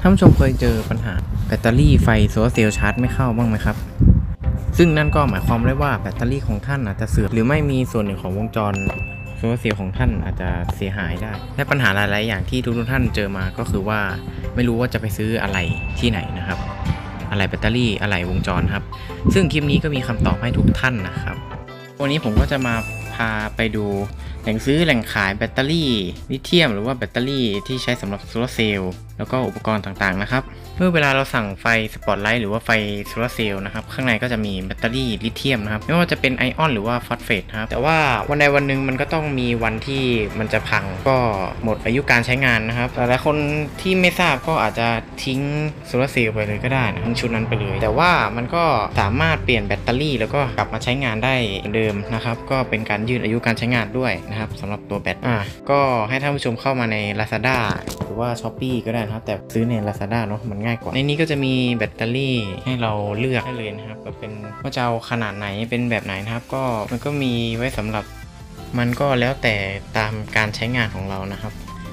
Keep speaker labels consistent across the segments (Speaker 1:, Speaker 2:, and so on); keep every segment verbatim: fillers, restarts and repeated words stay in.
Speaker 1: ท่านผู้ชมเคยเจอปัญหาแบตเตอรี่ไฟโซลาร์เซลล์ชาร์จไม่เข้าบ้างไหมครับซึ่งนั่นก็หมายความได้ว่าแบตเตอรี่ของท่านอาจจะเสื่อมหรือไม่มีส่วนหนึ่งของวงจรโซลาร์เซลล์ของท่านอาจจะเสียหายได้และปัญหาหลายๆอย่างที่ทุกท่านเจอมาก็คือว่าไม่รู้ว่าจะไปซื้ออะไรที่ไหนนะครับอะไรแบตเตอรี่อะไรวงจรครับซึ่งคลิปนี้ก็มีคำตอบให้ทุกท่านนะครับวันนี้ผมก็จะมาพาไปดูแหล่งซื้อแหล่งขายแบตเตอรี่ลิเธียมหรือว่าแบตเตอรี่ที่ใช้สำหรับโซลาร์เซลล์แล้วก็อุปกรณ์ต่างๆนะครับเมื่อเวลาเราสั่งไฟสปอตไลท์หรือว่าไฟโซลาร์เซลล์นะครับข้างในก็จะมีแบตเตอรี่ลิเธียมนะครับไม่ว่าจะเป็นไอออนหรือว่าฟอสเฟตครับแต่ว่าวันใดวันหนึ่งมันก็ต้องมีวันที่มันจะพังก็หมดอายุการใช้งานนะครับหลายๆคนที่ไม่ทราบก็อาจจะทิ้งโซลาร์เซลล์ไปเลยก็ได้นะทั้งชุดนั้นไปเลยแต่ว่ามันก็สามารถเปลี่ยนแบตเตอรี่แล้วก็กลับมาใช้งานได้เหมือนเดิมนะครับก็เป็นการยืดอายุการใช้งานด้วยนะครับสำหรับตัวแบตอ่ะก็ให้ท่านผู้ชมเข้ามาใน Lazada หรือว่า Shopee ก็ได้นะครับแต่ซื้อใน Lazada เนาะมันง่ายกว่าในนี้ก็จะมีแบตเตอรี่ให้เราเลือกได้เลยนะครับก็เป็นว่าจะเอาขนาดไหนเป็นแบบไหนนะครับก็มันก็มีไว้สำหรับมันก็แล้วแต่ตามการใช้งานของเรานะครับ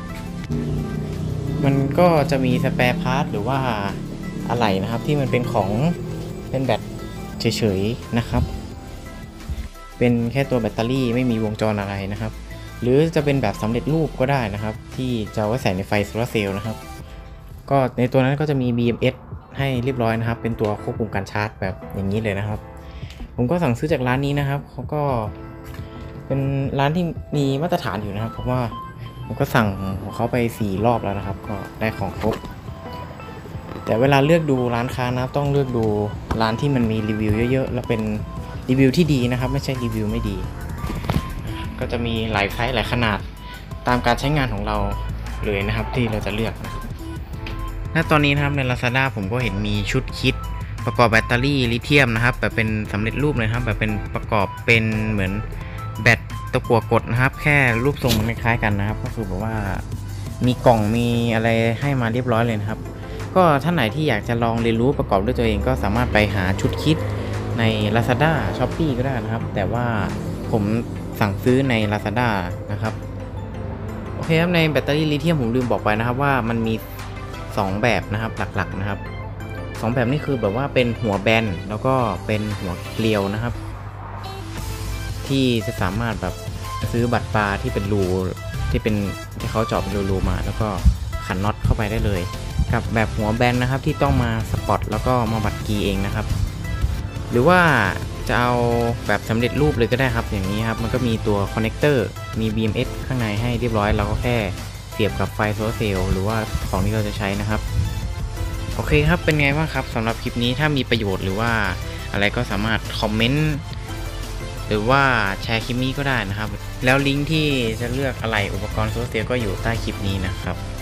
Speaker 1: มันก็จะมีสแปร์พาร์ทหรือว่าอะไรนะครับที่มันเป็นของเป็นแบตเฉยๆนะครับเป็นแค่ตัวแบตเตอรี่ไม่มีวงจรอะไรนะครับหรือจะเป็นแบบสำเร็จรูปก็ได้นะครับที่จะเอาไว้ใส่ในไฟโซลาร์เซลล์นะครับก็ในตัวนั้นก็จะมี บี เอ็ม เอส ให้เรียบร้อยนะครับเป็นตัวควบคุมการชาร์จแบบอย่างนี้เลยนะครับผมก็สั่งซื้อจากร้านนี้นะครับเขาก็เป็นร้านที่มีมาตรฐานอยู่นะครับเพราะว่าผมก็สั่งของเขาไปสี่รอบแล้วนะครับก็ได้ของครบแต่เวลาเลือกดูร้านค้านะต้องเลือกดูร้านที่มันมีรีวิวเยอะๆแล้วเป็นรีวิวที่ดีนะครับไม่ใช่รีวิวไม่ดีก็จะมีหลายไซส์หลายขนาดตามการใช้งานของเราเลยนะครับที่เราจะเลือกณตอนนี้นะครับใน Lazada ผมก็เห็นมีชุดคิดประกอบแบตเตอรี่ลิเธียมนะครับแบบเป็นสำเร็จรูปเลยครับแบบเป็นประกอบเป็นเหมือนแบตตะกั่วกดนะครับแค่รูปทรงมันคล้ายกันนะครับก็คือแบบว่ามีกล่องมีอะไรให้มาเรียบร้อยเลยนะครับก็ท่านไหนที่อยากจะลองเรียนรู้ประกอบด้วยตัวเองก็สามารถไปหาชุดคิดใน Lazada Shopee ก็ได้นะครับแต่ว่าผมสั่งซื้อใน Lazada นะครับโอเคครับในแบตเตอรี่ลิเธียมผมลืมบอกไปนะครับว่ามันมีสองแบบนะครับหลักๆนะครับสองแบบนี้คือแบบว่าเป็นหัวแบนแล้วก็เป็นหัวเกลียวนะครับที่จะสามารถแบบซื้อบัตรปลาที่เป็นรูที่เป็นที่เขาเจาะเป็นรูๆมาแล้วก็ขันน็อตเข้าไปได้เลยกับแบบหัวแบนนะครับที่ต้องมาสปอตแล้วก็มาบัดกีเองนะครับหรือว่าจะเอาแบบสำเร็จรูปเลยก็ได้ครับอย่างนี้ครับมันก็มีตัวคอนเนคเตอร์มี บี เอ็ม เอส ข้างในให้เรียบร้อยเราก็แค่เสียบกับไฟโซลาร์เซลล์หรือว่าของที่เราจะใช้นะครับโอเคครับเป็นไงบ้างครับสำหรับคลิปนี้ถ้ามีประโยชน์หรือว่าอะไรก็สามารถคอมเมนต์หรือว่าแชร์คลิปนี้ก็ได้นะครับแล้วลิงก์ที่จะเลือกอะไรอุปกรณ์โซลาร์เซลล์ก็อยู่ใต้คลิปนี้นะครับ